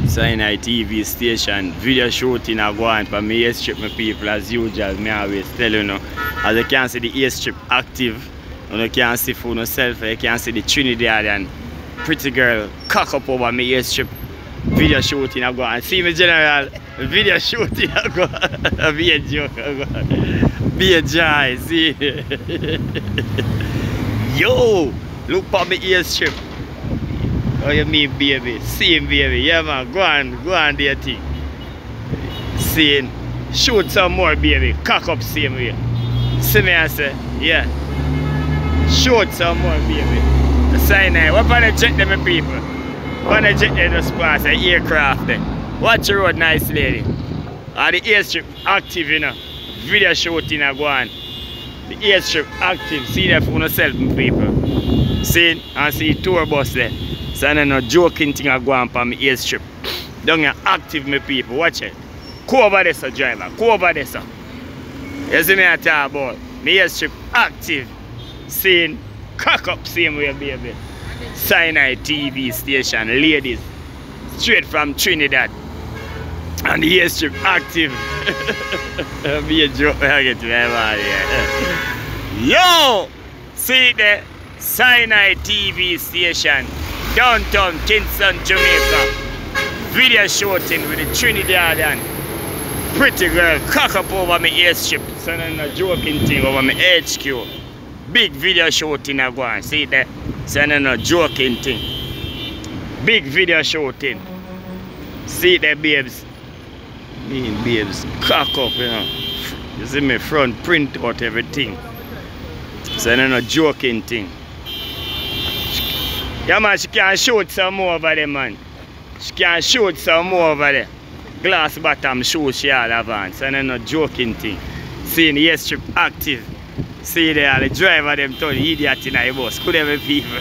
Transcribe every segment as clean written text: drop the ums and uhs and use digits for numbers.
Sinai TV station, video shooting I go on for me airstrip my people as usual. Me always tell you know. As you can see the airstrip active, you can see for yourself, you can see the Trinidadian pretty girl cock up over me airstrip. Video shooting I go on. See me general, video shooting I go on. Be a joke I go on. Be a joy, see. Yo, look for me airstrip. Oh, you mean baby? Same baby, yeah man, go on there thing. Saying, shoot some more baby, cock up same way. See me I say, yeah. Shoot some more baby. The Sinai, what for the jet them people? What the jet them just pass, the aircraft there. Watch the road nice lady. The airstrip active you know. Video shooting I go on. The airstrip active, see that for yourself people. See, and see tour bus there. So I no joking thing I go on for my airstrip. Down here active me people, watch it. Go over there sir driver, go over there sir. You see me I talk about my airstrip active. Seeing cock up same way baby. Sinai TV station, ladies. Straight from Trinidad. And the airstrip active. Be a joke I get to Yo! See there? Sinai TV station. Downtown Kingston, Jamaica. Video shooting with the Trinidadian pretty girl cock up over my airstrip. So I'm not joking thing over my HQ. Big video shooting I go on. See that? So I'm not joking thing. Big video shooting. See that babes? Me and babes cock up, you know. You see me front print out everything. So I'm not joking thing. Yeah man, she can shoot some more over there man. She can shoot some more over there. Glass bottom shoes she all have on. So I'm not joking thing. Seeing the airstrip active. See there, the driver them told the idiot in the bus. Could have people.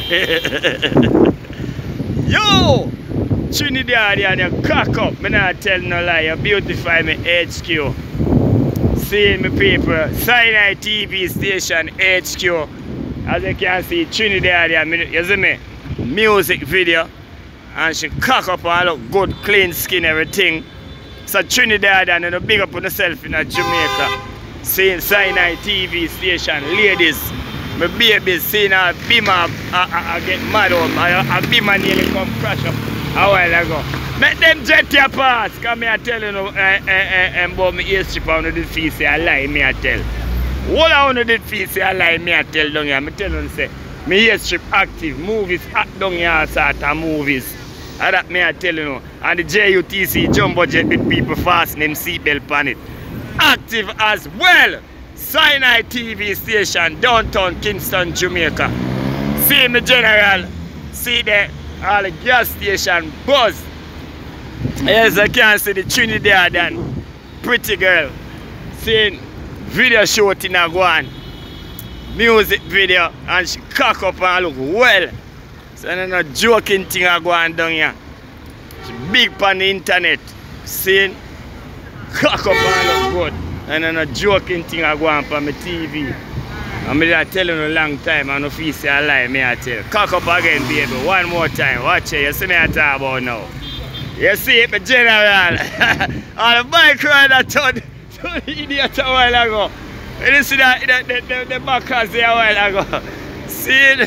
Yo! Trinidadian, you cock up. Me not tell no lie. You beautify me HQ. Seeing me people. Sinai TV station HQ. As you can see, Trinidadian, you see me? Music video. And she cock up and look good, clean skin, everything. So Trinidadian, you big up on yourself in Jamaica. Seeing Sinai TV station, ladies, my babies seeing a beamer I get mad home. A beamer nearly come crash up a while ago. Make them jet your pass. Come here tell you about my airstrip on the feet say I lie, me I tell. What I want to feel say I lie, me I tell down here. I tell them say my airstrip active, movies act down here sort of movies. And that me I tell you know. And the JUTC jumbo jet with people fasten them seatbelt on it. Active as well. Sinai TV station, downtown Kingston, Jamaica. See me general. See there, all the gas station buzz. As I can see the Trinidadian pretty girl. Seeing video shooting I go on. Music video and she cock up and look well. So I'm not joking thing I go on down here. She big on the internet. Seeing cock up and look good. And I'm not joking thing I go on for my TV. I'm telling you a long time, I don't feel say I lie, me I tell. Cock up again, baby, one more time. Watch it, you see me I talk about now. You see it, my general. All the bike rider told the idiot a while ago. You see that the backers there a while ago. See it?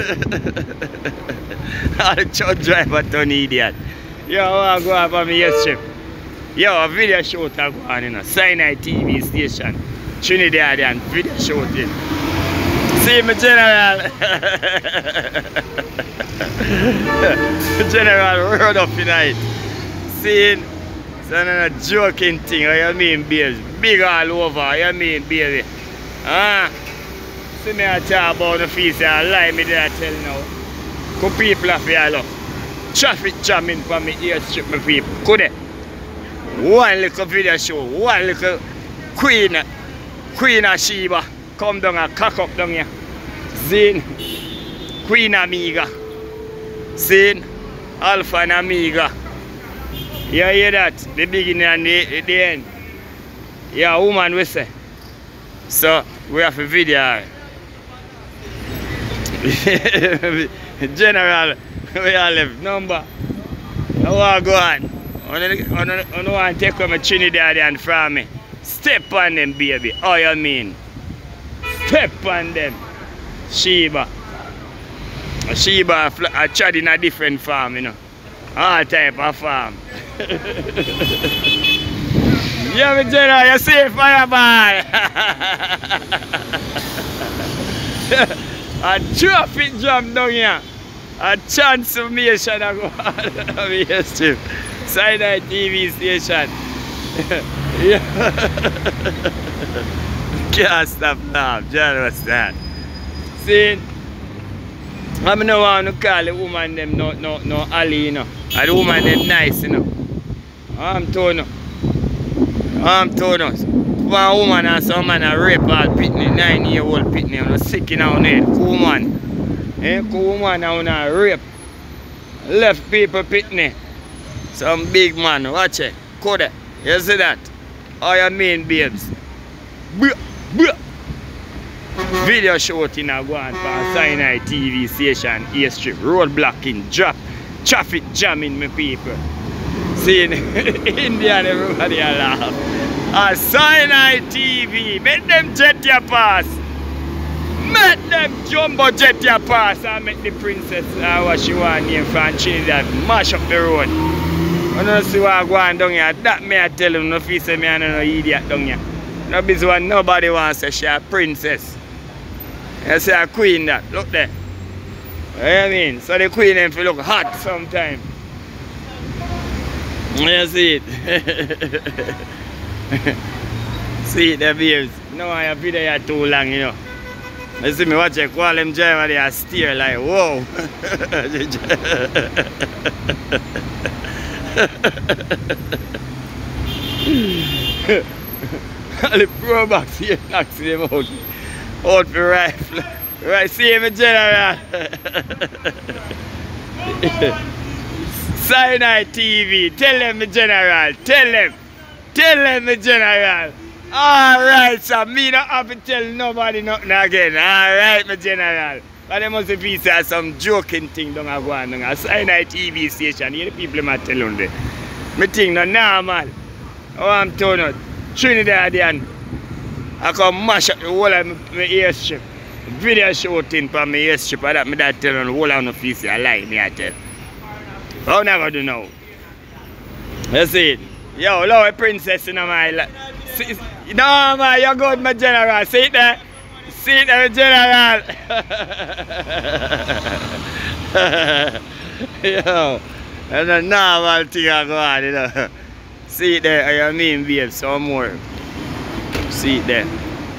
All the truck driver told the idiot. Yo, I go up on my airstrip. Yo, a video shoot I go on, you know. Sinai TV station. Trinidadian video shooting. See me general. General word up tonight. Seeing so not a joking thing, what you mean babes? Big all over, what you mean baby? See me I talk about the fees, I lie me there I tell now. Could people have here look? Traffic jamming for me airstrip my people. Could they? One little video show, one little Queen of Sheba come down and cock up down here. Zane, Queen Amiga. Zane, Alpha and Amiga. You hear that? The beginning and the end. Yeah, woman we say. So we have a video. General, we all have number. How are go on? I don't want to take on my Trinidadian from me. Step on them, baby. Oh, you mean? Step on them. Sheba. Sheba I tried in a different farm, you know. All type of farm. Yeah, me general, you see fireball. A traffic jam down here. A transformation I go on yesterday. Sinai TV station. Yeah. Can't stop now, John, what's that? See, I don't want to call the woman them no Ali, you know. And the woman them nice, you know. I'm told you. One woman and some man a rape all pitney, 9-year-old pitney, and sick in our head. Cool man. Cool woman and a rape. Left people pitney. Some big man, watch it. Code. You see that? Oh, you mean, babes? Video shooting a go on for Sinai TV station, A Strip, road blocking, traffic jamming, my people. See, in India, everybody laugh. A Sinai TV, make them jet your pass. Make them jumbo jet your pass and make the princess what she want name from Trinidad mash up the road. I don't see what go on down here. That may I tell them, no fee say me and no idiot down here. No busy one, nobody wants to say she a princess. You see a queen that, look there. You know what I mean? So the queen them feel look hot sometimes. You see it? See it there, babes. No, I have been there too long, you know. You see me watch it, call them driver there steer like, whoa. The pro box here knocks them out for rifle. Right, see me general. Sinai TV, tell them the general, tell them the general. Alright, so me not have to tell nobody nothing again. Alright, my general. But there must be some joking thing down a go on down a Sinai TV station. Here the people might tell you there. Me think no normal. Oh, I'm telling you, Trinidadian. I come mash up the whole of my airstrip. Video shooting for my airstrip. And that me that tell you the whole of the face I lie, me I tell. How am I going to do now? You see it? Yo, love a princess in my life. No, man, you're good, my general. See it there? See it there, my general. Yo, that's a normal thing I go on, you know. See it there, I mean, babe, some more. See it there.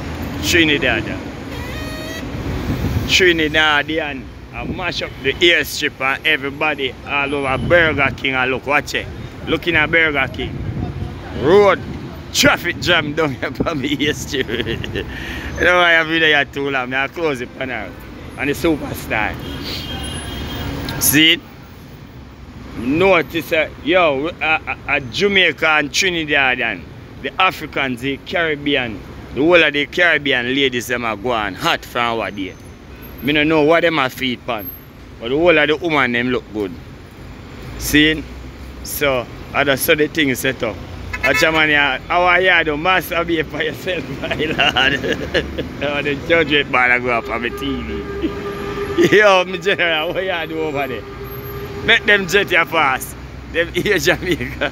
Trinidadian. I mash up the airstrip and everybody all over Burger King. And look, watch it. Looking at Burger King. Road traffic jam down here for me airstrip. You know why I've been there too long. I close it for now. And the superstar. See it? Notice yo, Jamaica and Trinidadian, the Africans, the Caribbean, the whole of the Caribbean ladies them are going hot from over there. I don't know what them are feet pan, but the whole of the woman them look good. See? So, I just saw the thing set up. Watch a man here, our yard don't masturbate for yourself, my lord. The judgment man go up on my TV. Yo, my general, what you do over there? Make them jet your pass. Them here Jamaica.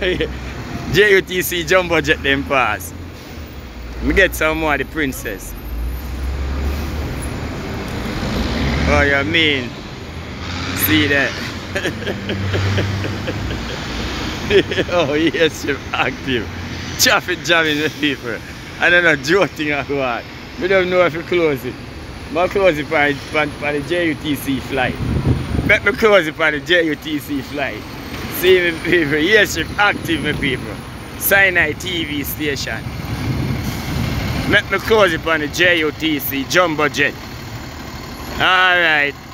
JUTC jumbo jet them pass. Me get some more of the princess. Oh, you mean? See that? Oh, yes, you're active. Traffic jamming the people. I don't know, joking or what. We don't know if you close it. I'll close it for the JUTC flight. Let me close it for the JUTC flight. See me people, yes, you're active, my people. Sinai TV station. Let me close it on the JUTC jumbo jet. Alright.